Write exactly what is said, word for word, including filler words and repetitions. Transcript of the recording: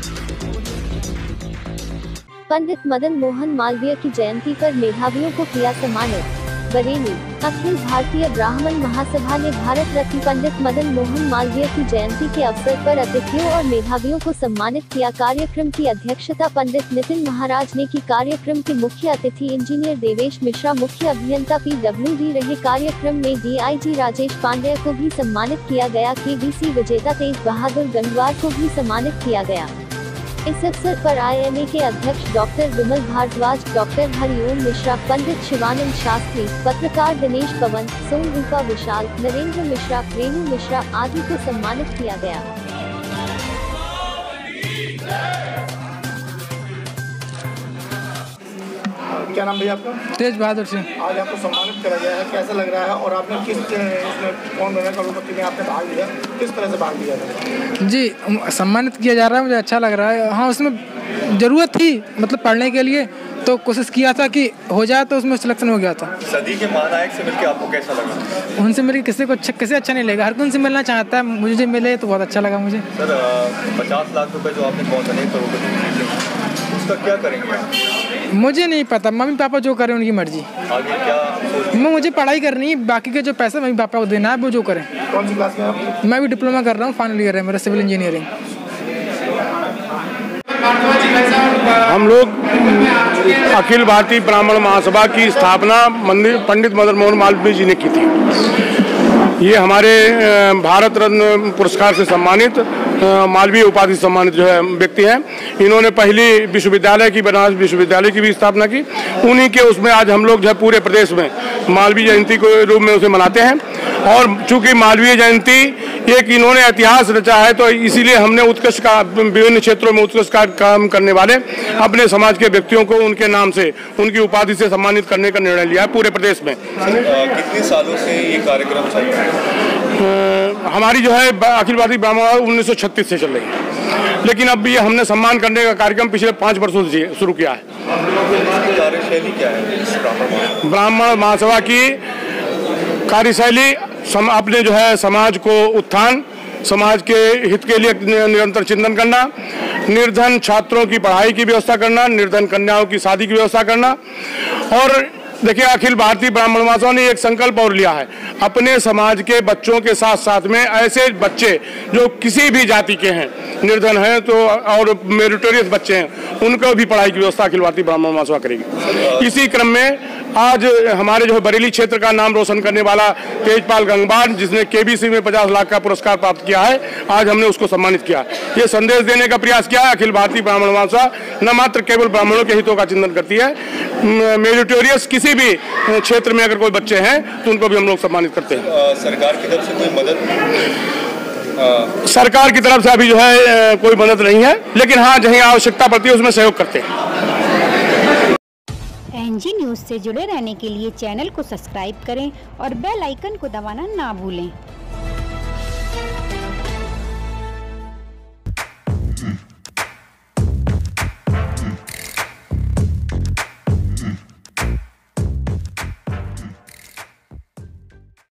पंडित मदन मोहन मालवीय की जयंती पर मेधावियों को किया सम्मानित। बरेली, अखिल भारतीय ब्राह्मण महासभा ने भारत रत्न पंडित मदन मोहन मालवीय की जयंती के अवसर पर अतिथियों और मेधावियों को सम्मानित किया। कार्यक्रम की अध्यक्षता पंडित नितिन महाराज ने की। कार्यक्रम के मुख्य अतिथि इंजीनियर देवेश मिश्रा, मुख्य अभियंता पी डब्ल्यू डी रहे। कार्यक्रम में D I G Rajesh Pandey को भी सम्मानित किया गया। के बी सी विजेता तेज बहादुर गंगवार को भी सम्मानित किया गया। इस अवसर पर आई एम ए के अध्यक्ष डॉक्टर विमल भारद्वाज, डॉक्टर हरिओम मिश्रा, पंडित शिवानंद शास्त्री, पत्रकार दिनेश पवन, सोम रूपा विशाल, नरेंद्र मिश्रा, रेणु मिश्रा आदि को सम्मानित किया गया। क्या नाम भैया आपका? तेज बहादुर सिंह। आज आपको सम्मानित करा गया है, कैसा लग रहा है? और आपने किस इसमें कौन बना करोड़पति में आपने भाग लिया, किस तरह से भाग लिया था? जी, सम्मानित किया जा रहा है, मुझे अच्छा लग रहा है। हाँ, उसमें ज़रूरत थी मतलब पढ़ने के लिए, तो कोशिश किया था कि हो जाए, तो उसमें सिलेक्शन हो गया था। सदी के महानायक से मिलकर आपको कैसा लगा? उनसे मेरे किसी को अच्छा कैसे अच्छा नहीं लगेगा, हर कोई उनसे मिलना चाहता है, मुझे मिले तो बहुत अच्छा लगा मुझे। सर, पचास लाख रुपए जो आपने पहुँचाने करोड़पति, उसका क्या करेंगे आप? मुझे नहीं पता, मम्मी पापा जो करें उनकी मर्जी। आगे क्या? मैं मुझे पढ़ाई करनी है, बाकी के जो पैसा मम्मी पापा को देना है वो जो करें। कौन सी क्लास में आप? मैं भी डिप्लोमा कर रहा हूँ, फाइनल ईयर है मेरा, सिविल इंजीनियरिंग। हम लोग अखिल भारतीय ब्राह्मण महासभा की स्थापना मंदिर पंडित मदन मोहन मालवीय जी ने की थी। ये हमारे भारत रत्न पुरस्कार से सम्मानित मालवीय उपाधि सम्मानित जो है व्यक्ति हैं। इन्होंने पहली विश्वविद्यालय की, बनारस विश्वविद्यालय की भी स्थापना की। उन्हीं के उसमें आज हम लोग जो है पूरे प्रदेश में मालवीय जयंती के रूप में उसे मनाते हैं। और चूंकि मालवीय जयंती एक इन्होंने इतिहास रचा है, तो इसीलिए हमने उत्कृष्ट का विभिन्न क्षेत्रों में उत्कृष्ट काम करने वाले अपने समाज के व्यक्तियों को उनके नाम से, उनकी उपाधि से सम्मानित करने का निर्णय लिया है पूरे प्रदेश में। कितने सालों से ये कार्यक्रम चल रहा है? हमारी जो है अखिल भारतीय ब्राह्मण उन्नीस सौ छत्तीस से चल रही है, लेकिन अब ये हमने सम्मान करने का कार्यक्रम पिछले पाँच वर्षों से शुरू किया है। कार्यशैली क्या है ब्राह्मण महासभा की? कार्यशैली सम, अपने जो है समाज को उत्थान, समाज के हित के लिए निरंतर चिंतन करना, निर्धन छात्रों की पढ़ाई की व्यवस्था करना, निर्धन कन्याओं की शादी की व्यवस्था करना। और देखिए, अखिल भारतीय ब्राह्मण महासभा ने एक संकल्प और लिया है, अपने समाज के बच्चों के साथ साथ में ऐसे बच्चे जो किसी भी जाति के हैं, निर्धन हैं तो और मेरिटोरियस बच्चे हैं, उनको भी पढ़ाई की व्यवस्था अखिल भारतीय ब्राह्मण महासभा करेगी। इसी क्रम में आज हमारे जो बरेली क्षेत्र का नाम रोशन करने वाला तेजपाल गंगवार, जिसने के बी सी में पचास लाख का पुरस्कार प्राप्त किया है, आज हमने उसको सम्मानित किया। ये संदेश देने का प्रयास किया है, अखिल भारतीय ब्राह्मण महासभा न मात्र केवल ब्राह्मणों के हितों का चिंतन करती है, मेरिटोरियस किसी भी क्षेत्र में अगर कोई बच्चे हैं तो उनको भी हम लोग सम्मानित करते हैं। सरकार की तरफ से कोई मदद? सरकार की तरफ से अभी जो है कोई मदद नहीं है, लेकिन हाँ, जहीं आवश्यकता पड़ती है उसमें सहयोग करते हैं। एन जी न्यूज़ से जुड़े रहने के लिए चैनल को सब्सक्राइब करें और बेल आइकन को दबाना ना भूलें।